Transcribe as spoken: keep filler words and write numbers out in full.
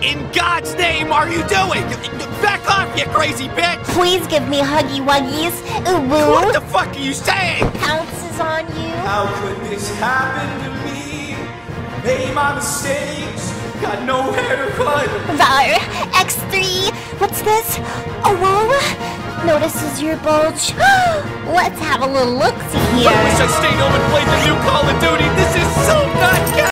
in God's name are you doing? Back off, you crazy bitch! Please give me huggy wuggies. Ooh, woo. What the fuck are you saying? Pounces on you. How could this happen to me? Made my mistakes, got nowhere to run. Var, X three. What's this? Oh, whoa. Notices your bulge. Let's have a little look-see here. I wish I stayed home and played the new Call of Duty. This is so not